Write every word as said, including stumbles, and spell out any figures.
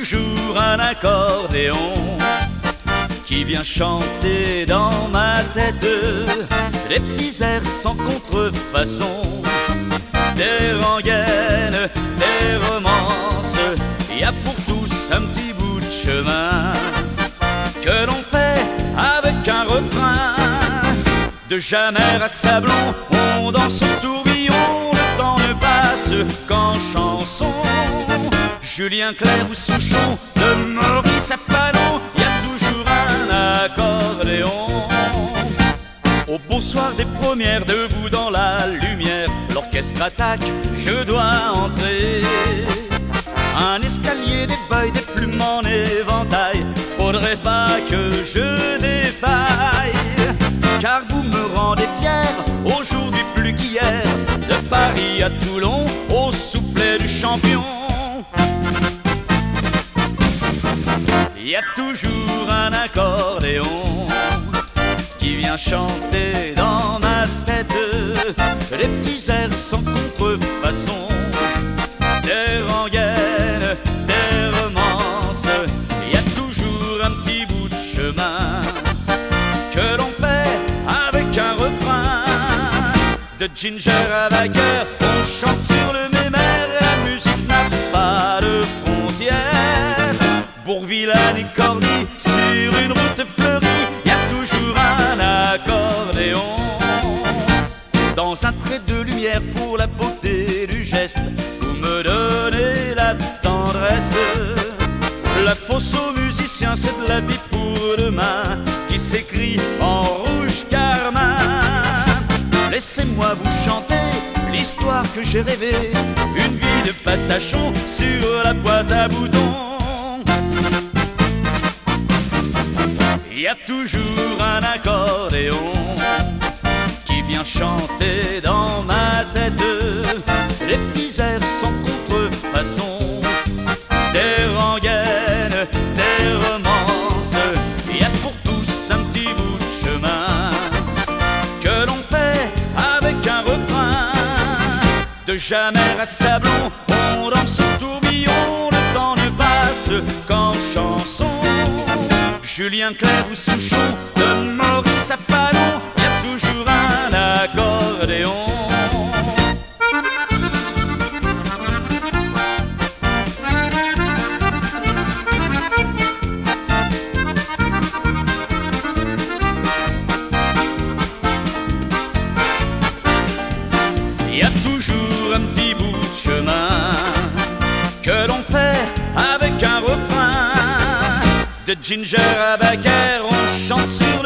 toujours un accordéon qui vient chanter dans ma tête des petits airs sans contrefaçon, des rengaines, des romances. Y a pour tous un petit bout de chemin que l'on fait avec un refrain. De Jamer à Sablon, on danse au tourbillon. Le temps ne passe qu'en chanson. Julien Clerc ou Souchon, de Maurice à Fanon, y a toujours un accordéon. Au beau soir des premières, debout dans la lumière, l'orchestre attaque, je dois entrer. Un escalier, des feuilles, des plumes en éventail, faudrait pas que je défaille. Car vous me rendez fier, aujourd'hui plus qu'hier, de Paris à Toulon, au soufflet du champion. Y a toujours un accordéon qui vient chanter dans ma tête des petits airs sans contrefaçon, des rengaines, des romances. Y a toujours un petit bout de chemin que l'on fait avec un refrain. De Ginger à Baker, on chante sur le mémère. La musique n'a pas de frontières. Bourvillane et Cordy, sur une route fleurie, y a toujours un accordéon. Dans un trait de lumière pour la beauté du geste, vous me donnez la tendresse. La fosse aux musiciens, c'est de la vie pour demain, qui s'écrit en rouge carmin. Laissez-moi vous chanter l'histoire que j'ai rêvée, une vie de patachon sur la boîte à boutons. Y a toujours un accordéon qui vient chanter dans ma tête des petits airs sans contrefaçon, des rengaines, des romances. Y a pour tous un petit bout de chemin que l'on fait avec un refrain. De Jamer à Sablon, on danse au tourbillon. Le temps ne passe qu'en chanson. Julien Clerc ou Souchon, de Maurice à Fanon, y a toujours un accordéon. Y a toujours un petit bout de chemin que l'on fait avec un refrain. De Ginger à Baker, on chante sur